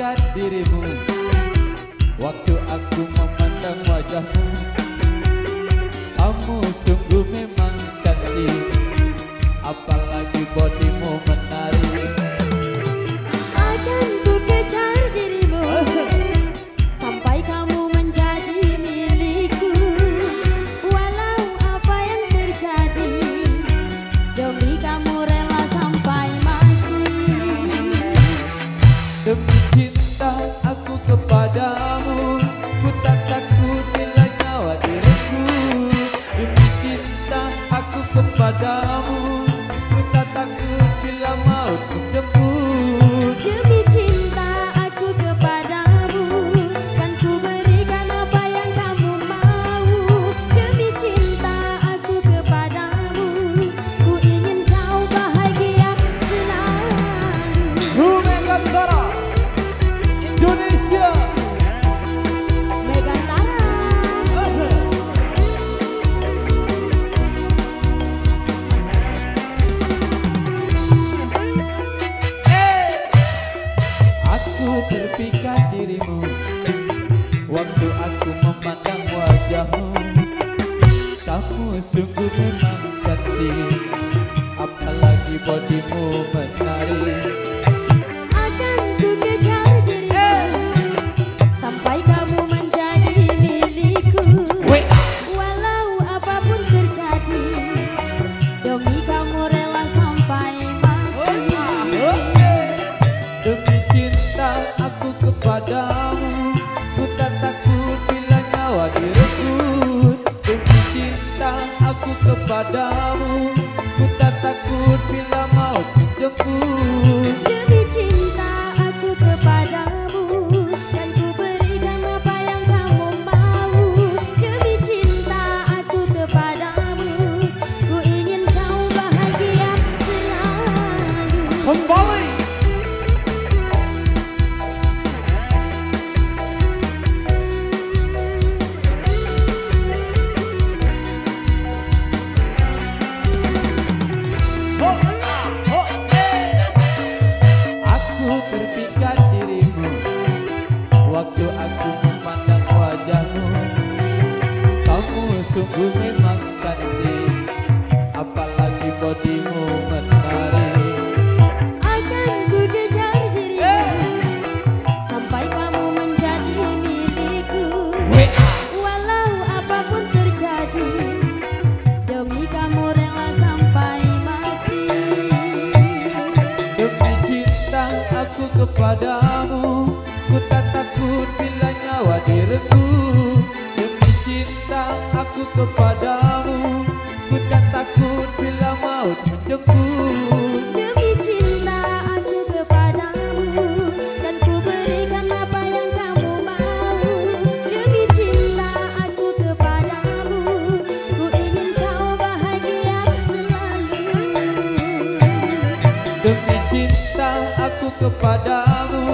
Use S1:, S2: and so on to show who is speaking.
S1: terpikat dirimu. Waktu aku memandang wajahmu, kamu sungguh memang cantik, apalagi bodimu menarik.
S2: Akan ku kejar dirimu sampai kamu menjadi milikku. Walau apa yang terjadi, demi kamu rela sampai mati.
S1: Demi cinta aku kepadamu, ku tak takut bila nyawa diriku. Demi cinta aku kepadamu, ku tak takut bila maut menjemput.
S2: Demi cinta aku kepadamu, kan ku berikan apa yang kamu mau. Demi cinta aku kepadamu, ku ingin kau bahagia selalu.
S1: Megantara Indonesia.
S2: Megantara.
S1: Aku terpikat dirimu, waktu aku memandang wajahmu, kamu sungguh memang cantik, apalagi bodimu menarik.
S2: Akan ku kejar dirimu sampai kamu menjadi milikku. Walau apapun terjadi, demi kamu rela sampai mati.
S1: Demi cinta aku kepadamu, ku tak takut bila nyawa direbut. Demi cinta aku kepadamu, ku tak takut bila maut menjemput.
S2: Demi cinta aku kepadamu, dan ku berikan apa yang kamu mau. Demi cinta aku kepadamu, ku ingin kau bahagia selalu.
S1: Kembali aku terpikat dirimu, waktu aku memandang wajahmu, kamu sungguh memang cantik, apalagi bodimu menarik.
S2: Akan ku kejar dirimu sampai kamu menjadi milikku. Walau apapun terjadi, demi kamu rela sampai mati.
S1: Demi cinta aku kepadamu, ku tak takut bila nyawa direnggut. Demi cinta aku kepadamu, ku tak takut bila maut menjemput.
S2: Demi cinta aku kepadamu, dan ku berikan apa yang kamu mau. Demi cinta aku kepadamu, ku ingin kau bahagia selalu.
S1: Demi cinta aku kepadamu,